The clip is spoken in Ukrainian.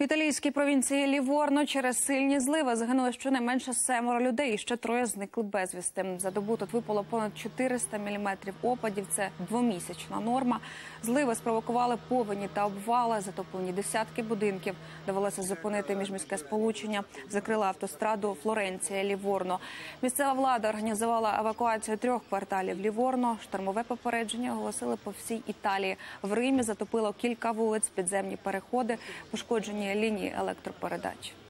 В італійській провінції Ліворно через сильні зливи загинуло щонайменше 7 людей, і ще 3 зникли безвісти. За добу тут випало понад 400 міліметрів опадів, це двомісячна норма. Зливи спровокували повені та обвали, затоплені десятки будинків. Довелося зупинити міжміське сполучення, закрила автостраду Флоренція-Ліворно. Місцева влада організувала евакуацію 3 кварталів Ліворно. Штормове попередження оголосили по всій Італії. В Римі затопило кілька вулиць, підземні переходи, пошкоджені лінії електропередач.